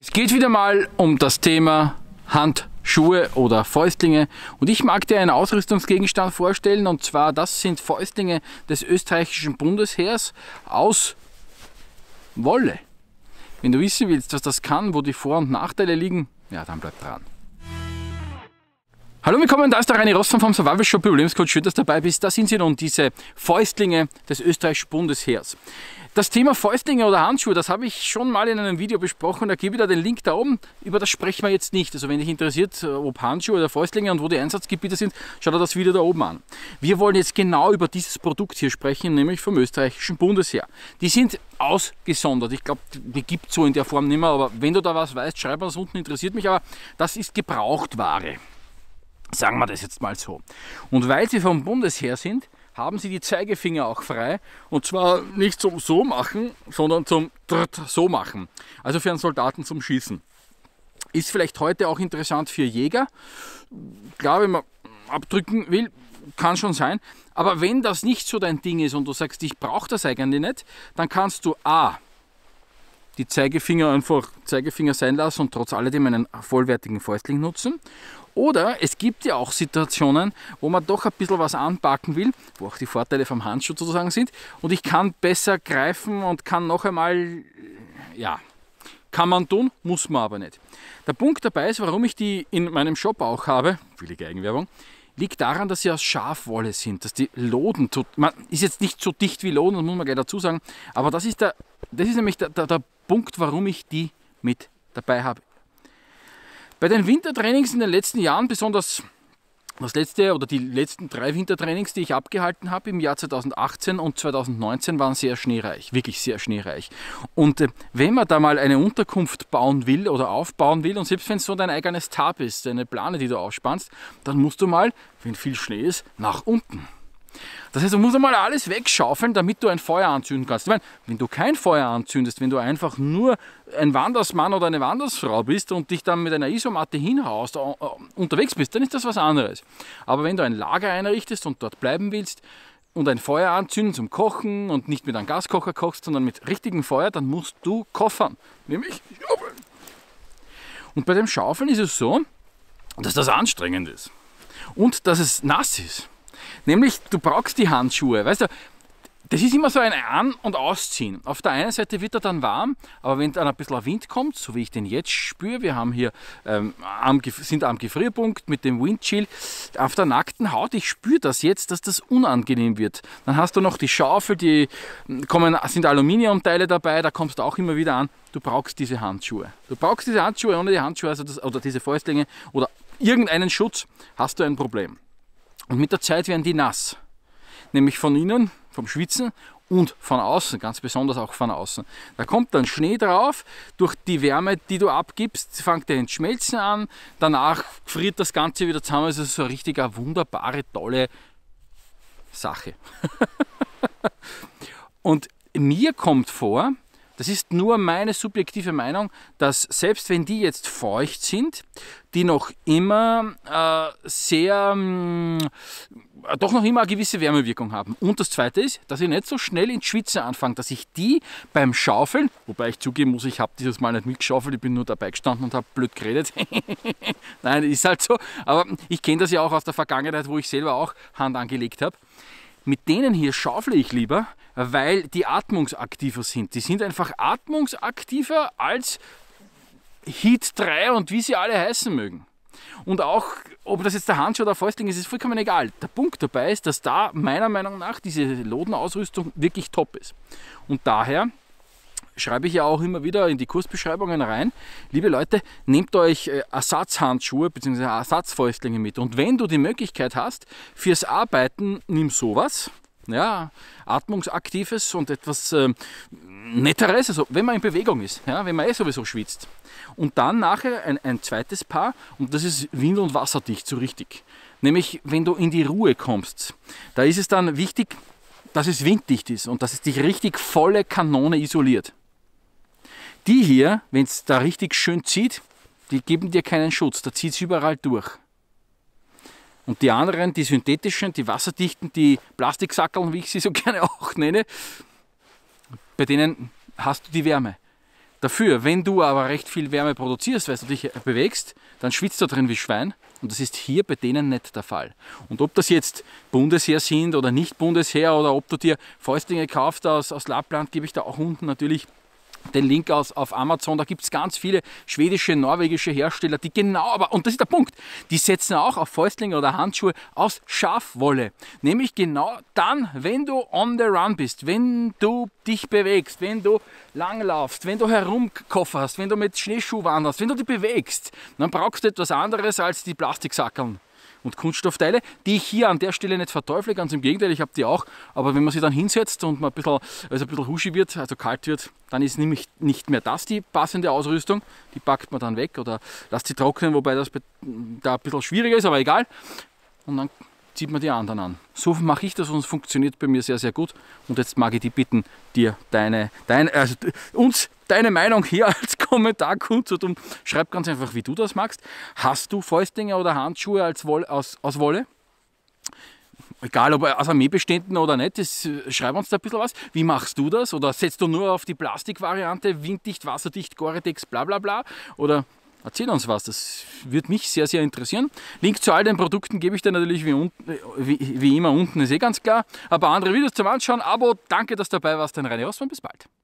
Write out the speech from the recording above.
Es geht wieder mal um das Thema Handschuhe oder Fäustlinge und ich mag dir einen Ausrüstungsgegenstand vorstellen, und zwar das sind Fäustlinge des österreichischen Bundesheers aus Wolle. Wenn du wissen willst, was das kann, wo die Vor- und Nachteile liegen, ja, dann bleib dran. Hallo, willkommen, da ist der Reini Rossmann vom Survival Shop Überlebenscoach. Schön, dass du dabei bist. Das sind sie nun, diese Fäustlinge des österreichischen Bundesheers. Das Thema Fäustlinge oder Handschuhe, das habe ich schon mal in einem Video besprochen. Da gebe ich dir den Link da oben. Über das sprechen wir jetzt nicht. Also wenn dich interessiert, ob Handschuhe oder Fäustlinge und wo die Einsatzgebiete sind, schau dir das Video da oben an. Wir wollen jetzt genau über dieses Produkt hier sprechen, nämlich vom österreichischen Bundesheer. Die sind ausgesondert. Ich glaube, die gibt es so in der Form nicht mehr. Aber wenn du da was weißt, schreib mir das unten, interessiert mich. Aber das ist Gebrauchtware. Sagen wir das jetzt mal so. Und weil sie vom Bundesheer sind, haben sie die Zeigefinger auch frei. Und zwar nicht zum so machen, sondern zum so machen. Also für einen Soldaten zum Schießen. Ist vielleicht heute auch interessant für Jäger. Klar, wenn man abdrücken will, kann schon sein. Aber wenn das nicht so dein Ding ist und du sagst, ich brauche das eigentlich nicht, dann kannst du die Zeigefinger einfach Zeigefinger sein lassen und trotz alledem einen vollwertigen Fäustling nutzen. Oder es gibt ja auch Situationen, wo man doch ein bisschen was anpacken will, wo auch die Vorteile vom Handschuh sozusagen sind. Und ich kann besser greifen und kann noch einmal, ja, kann man tun, muss man aber nicht. Der Punkt dabei ist, warum ich die in meinem Shop auch habe, billige Eigenwerbung, liegt daran, dass sie aus Schafwolle sind, dass die Loden, man ist jetzt nicht so dicht wie Loden, das muss man gleich dazu sagen, aber das ist nämlich der Punkt, warum ich die mit dabei habe. Bei den Wintertrainings in den letzten Jahren, besonders das letzte oder die letzten 3 Wintertrainings, die ich abgehalten habe im Jahr 2018 und 2019, waren sehr schneereich, wirklich sehr schneereich. Und wenn man da mal eine Unterkunft bauen will oder aufbauen will, und selbst wenn es so dein eigenes Tarp ist, eine Plane, die du aufspannst, dann musst du mal, wenn viel Schnee ist, nach unten. Das heißt, du musst einmal alles wegschaufeln, damit du ein Feuer anzünden kannst. Ich meine, wenn du kein Feuer anzündest, wenn du einfach nur ein Wandersmann oder eine Wandersfrau bist und dich dann mit einer Isomatte hinhaust, unterwegs bist, dann ist das was anderes. Aber wenn du ein Lager einrichtest und dort bleiben willst und ein Feuer anzünden zum Kochen und nicht mit einem Gaskocher kochst, sondern mit richtigem Feuer, dann musst du koffern, nämlich schaufeln. Und bei dem Schaufeln ist es so, dass das anstrengend ist und dass es nass ist. Nämlich, du brauchst die Handschuhe. Weißt du, das ist immer so ein An- und Ausziehen. Auf der einen Seite wird er dann warm, aber wenn dann ein bisschen Wind kommt, so wie ich den jetzt spüre, wir haben hier, sind am Gefrierpunkt mit dem Windchill auf der nackten Haut, ich spüre das jetzt, dass das unangenehm wird. Dann hast du noch die Schaufel, sind Aluminiumteile dabei, da kommst du auch immer wieder an. Du brauchst diese Handschuhe. Du brauchst diese Handschuhe, ohne die Handschuhe, oder diese Fäustlinge oder irgendeinen Schutz, hast du ein Problem. Und mit der Zeit werden die nass, nämlich von innen, vom Schwitzen und von außen, ganz besonders auch von außen. Da kommt dann Schnee drauf, durch die Wärme, die du abgibst, fängt er ins Schmelzen an, danach friert das Ganze wieder zusammen, es ist so eine richtig wunderbare, tolle Sache. Und mir kommt vor, das ist nur meine subjektive Meinung, dass selbst wenn die jetzt feucht sind, die noch immer doch noch immer eine gewisse Wärmewirkung haben. Und das Zweite ist, dass ich nicht so schnell ins Schwitzen anfange, dass ich die beim Schaufeln, wobei ich zugeben muss, ich habe dieses Mal nicht mitgeschaufelt, ich bin nur dabei gestanden und habe blöd geredet. Nein, ist halt so. Aber ich kenne das ja auch aus der Vergangenheit, wo ich selber auch Hand angelegt habe. Mit denen hier schaufle ich lieber, weil die atmungsaktiver sind. Die sind einfach atmungsaktiver als Heat 3 und wie sie alle heißen mögen. Und auch, ob das jetzt der Handschuh oder der Fäustling ist, ist vollkommen egal. Der Punkt dabei ist, dass da meiner Meinung nach diese Lodenausrüstung wirklich top ist. Und daher schreibe ich ja auch immer wieder in die Kursbeschreibungen rein, liebe Leute, nehmt euch Ersatzhandschuhe bzw. Ersatzfäustlinge mit. Und wenn du die Möglichkeit hast, fürs Arbeiten, nimm sowas, ja, atmungsaktives und etwas netteres, also wenn man in Bewegung ist, ja, wenn man sowieso schwitzt. Und dann nachher ein zweites Paar, und das ist wind- und wasserdicht, so richtig. Nämlich, wenn du in die Ruhe kommst, da ist es dann wichtig, dass es winddicht ist und dass es dich richtig volle Kanone isoliert. Die hier, wenn es da richtig schön zieht, die geben dir keinen Schutz, da zieht es überall durch. Und die anderen, die synthetischen, die wasserdichten, die Plastiksackeln, wie ich sie so gerne auch nenne, bei denen hast du die Wärme. Dafür, wenn du aber recht viel Wärme produzierst, weil du dich bewegst, dann schwitzt du drin wie Schwein. Und das ist hier bei denen nicht der Fall. Und ob das jetzt Bundesheer sind oder nicht Bundesheer oder ob du dir Fäustlinge kaufst aus Lappland, gebe ich da auch unten natürlich den Link auf Amazon. Da gibt es ganz viele schwedische, norwegische Hersteller, die genau, aber, und das ist der Punkt, die setzen auch auf Fäustlinge oder Handschuhe aus Schafwolle. Nämlich genau dann, wenn du on the run bist, wenn du dich bewegst, wenn du langlaufst, wenn du herumkofferst, wenn du mit Schneeschuh wanderst, wenn du dich bewegst, dann brauchst du etwas anderes als die Plastiksackeln und Kunststoffteile, die ich hier an der Stelle nicht verteufle, ganz im Gegenteil, ich habe die auch, aber wenn man sie dann hinsetzt und man ein bisschen huschi wird, also kalt wird, dann ist nämlich nicht mehr das die passende Ausrüstung, die packt man dann weg oder lässt sie trocknen, wobei das da ein bisschen schwieriger ist, aber egal, und dann zieht man die anderen an. So mache ich das und es funktioniert bei mir sehr, sehr gut. Und jetzt mag ich dich bitten, dir uns deine Meinung hier als Kommentar kundzutun. Schreib ganz einfach, wie du das magst. Hast du Fäustlinge oder Handschuhe aus Wolle? Egal, ob aus Armeebeständen oder nicht, schreib uns da ein bisschen was. Wie machst du das? Oder setzt du nur auf die Plastikvariante, winddicht, wasserdicht, Gore-Tex, bla bla bla? Oder erzähl uns was, das würde mich sehr, sehr interessieren. Link zu all den Produkten gebe ich dir natürlich wie immer unten, ist eh ganz klar. Ein paar andere Videos zum Anschauen. Abo, danke, dass du dabei warst, dein Reini Rossmann, bis bald.